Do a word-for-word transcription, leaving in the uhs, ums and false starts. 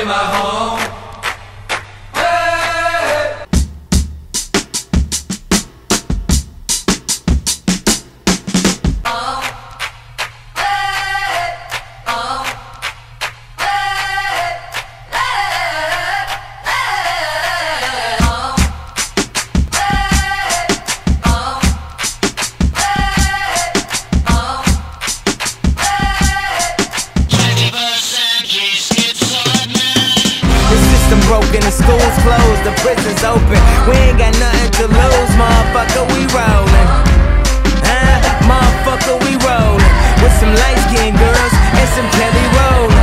my home. Broken, the school's closed, the prison's open. We ain't got nothing to lose, motherfucker, we rollin'. Huh? Motherfucker, we rollin'. With some light-skinned girls and some Kelly rollin'.